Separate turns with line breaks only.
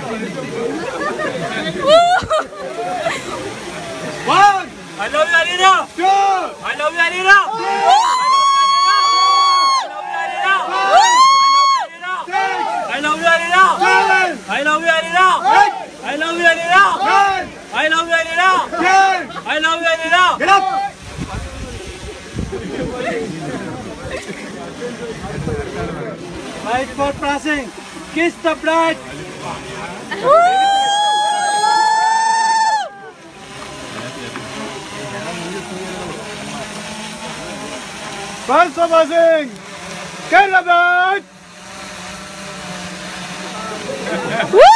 One.
I love you, Alina.
Two.
I love you, Alina. I love you, Alina.
Seven.
I love you, Alina.
Eight.
I love you, Alina.
Nine.
I love you, Alina.
10.
I love you, Alina.
Get up. Right for passing. Kiss the bride. Thanks for passing. Get the bride.